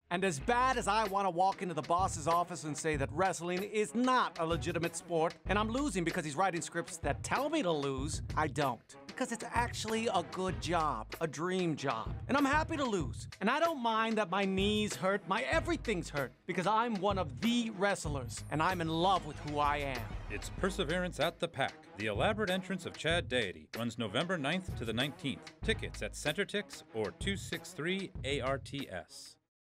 And as bad as I want to walk into the boss's office and say that wrestling is not a legitimate sport, and I'm losing because he's writing scripts that tell me to lose, I don't. Because it's actually a good job, a dream job. And I'm happy to lose. And I don't mind that my knees hurt, my everything's hurt, because I'm one of the wrestlers, and I'm in love with who I am. It's Perseverance at the Pack. The elaborate entrance of Chad Deity runs November 9th to the 19th. Tickets at CenterTix or 263 ARTS.